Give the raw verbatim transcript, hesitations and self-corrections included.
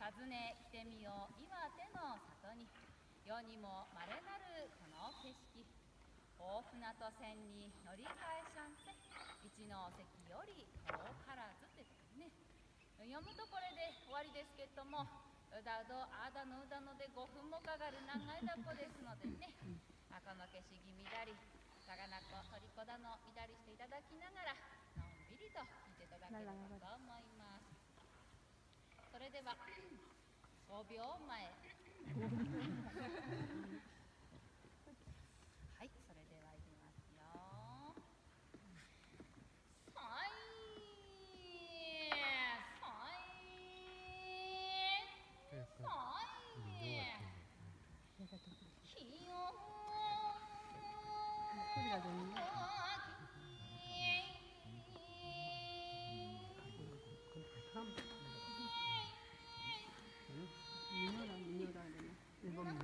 訪ね来てみよう岩手の里に、世にもまれなるこの景色、大船渡線に乗り換えしゃんせ、一ノ関より遠からずということでね、読むとこれで終わりですけども、うだうどあだのうだのでごふんもかかる長いだこですのでね、この景色見たり魚子鳥子だの見たりしていただきながらのんびりと聞いていただければと思います。それではごびょうまえはい、それではいきますよ。さいさいさいひよー